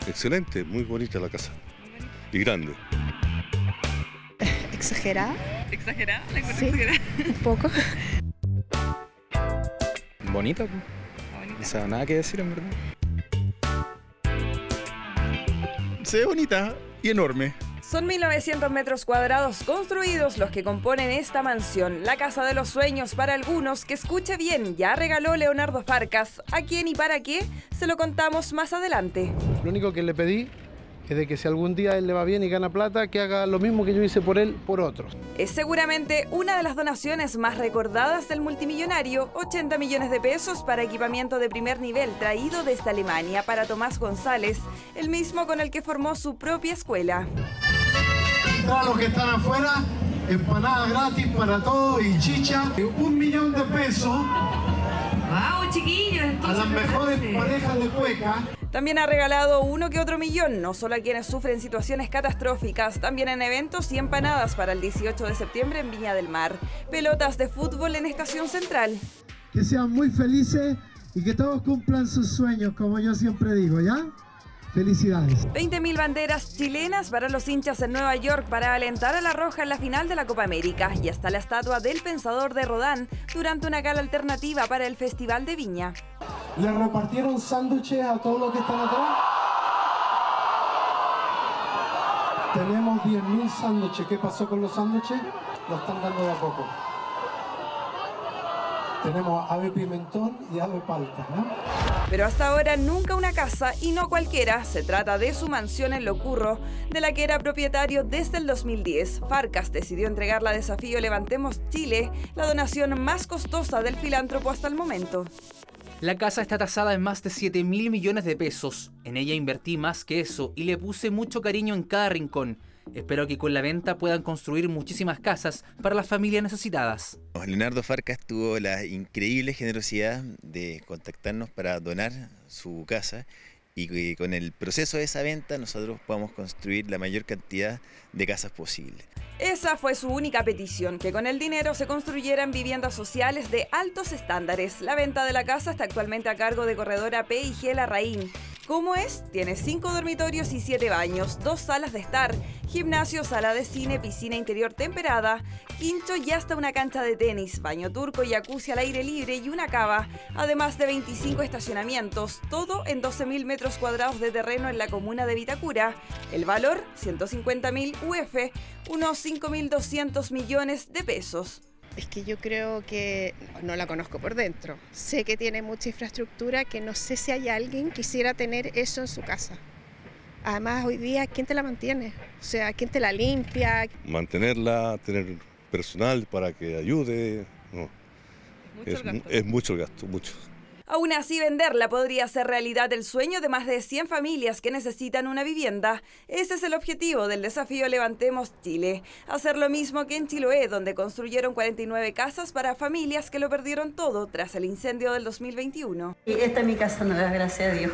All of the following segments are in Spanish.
Excelente, muy bonita la casa. Y grande. ¿Exagerada? ¿Exagerada? ¿La encuentro Sí, exagerada? un poco. Bonita, pues. Bonita. O sea, nada que decir en verdad. Se ve bonita y enorme. Son 1.900 metros cuadrados construidos los que componen esta mansión, la casa de los sueños para algunos, que escuche bien, ya regaló Leonardo Farcas. ¿A quién y para qué? Se lo contamos más adelante. Lo único que le pedí es de que si algún día él le va bien y gana plata, que haga lo mismo que yo hice por él, por otros. Es seguramente una de las donaciones más recordadas del multimillonario, 80 millones de pesos para equipamiento de primer nivel traído desde Alemania para Tomás González, el mismo con el que formó su propia escuela. Para los que están afuera, empanadas gratis para todos y chicha. 1 millón de pesos ¡Wow, chiquillos! a las mejores parejas de cueca. También ha regalado uno que otro millón, no solo a quienes sufren situaciones catastróficas, también en eventos y empanadas para el 18 de septiembre en Viña del Mar. Pelotas de fútbol en Estación Central. Que sean muy felices y que todos cumplan sus sueños, como yo siempre digo, ¿ya? Felicidades. 20.000 banderas chilenas para los hinchas en Nueva York para alentar a la Roja en la final de la Copa América. Y hasta la estatua del pensador de Rodán durante una gala alternativa para el Festival de Viña. ¿Le repartieron sándwiches a todos los que están atrás? Tenemos 10.000 sándwiches. ¿Qué pasó con los sándwiches? Los están dando de a poco. Tenemos ave pimentón y ave palta, ¿no? Pero hasta ahora nunca una casa, y no cualquiera. Se trata de su mansión en Locurro, de la que era propietario desde el 2010. Farcas decidió entregarla a Desafío Levantemos Chile, la donación más costosa del filántropo hasta el momento. La casa está tasada en más de 7.000 millones de pesos. En ella invertí más que eso y le puse mucho cariño en cada rincón. Espero que con la venta puedan construir muchísimas casas para las familias necesitadas. Leonardo Farcas tuvo la increíble generosidad de contactarnos para donar su casa y que con el proceso de esa venta nosotros podamos construir la mayor cantidad de casas posible. Esa fue su única petición, que con el dinero se construyeran viviendas sociales de altos estándares. La venta de la casa está actualmente a cargo de Corredora P&G Larraín. ¿Cómo es? Tiene 5 dormitorios y 7 baños, 2 salas de estar, gimnasio, sala de cine, piscina interior temperada, quincho y hasta una cancha de tenis, baño turco, jacuzzi al aire libre y una cava, además de 25 estacionamientos, todo en 12.000 metros cuadrados de terreno en la comuna de Vitacura. El valor, 150.000 UF, unos 5.200 millones de pesos. Es que yo creo que no la conozco por dentro. Sé que tiene mucha infraestructura, que no sé si hay alguien que quisiera tener eso en su casa. Además, hoy día, ¿quién te la mantiene? O sea, ¿quién te la limpia? Mantenerla, tener personal para que ayude. No. Es mucho el gasto, mucho. Aún así, venderla podría ser realidad el sueño de más de 100 familias que necesitan una vivienda. Ese es el objetivo del desafío Levantemos Chile. Hacer lo mismo que en Chiloé, donde construyeron 49 casas para familias que lo perdieron todo tras el incendio del 2021. Esta es mi casa nueva, gracias a Dios.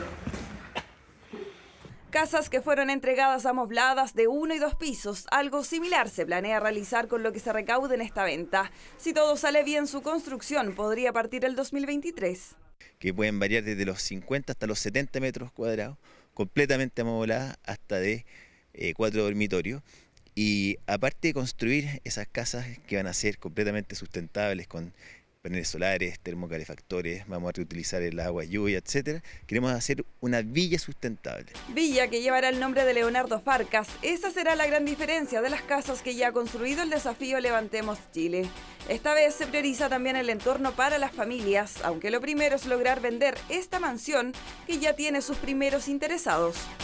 Casas que fueron entregadas amobladas de 1 y 2 pisos. Algo similar se planea realizar con lo que se recaude en esta venta. Si todo sale bien, su construcción podría partir el 2023. Que pueden variar desde los 50 hasta los 70 metros cuadrados, completamente amobladas, hasta de 4 dormitorios. Y aparte de construir esas casas que van a ser completamente sustentables con paneles solares, termocalefactores, vamos a reutilizar el agua, lluvia, etc. Queremos hacer una villa sustentable. Villa que llevará el nombre de Leonardo Farcas. Esa será la gran diferencia de las casas que ya ha construido el desafío Levantemos Chile. Esta vez se prioriza también el entorno para las familias, aunque lo primero es lograr vender esta mansión que ya tiene sus primeros interesados.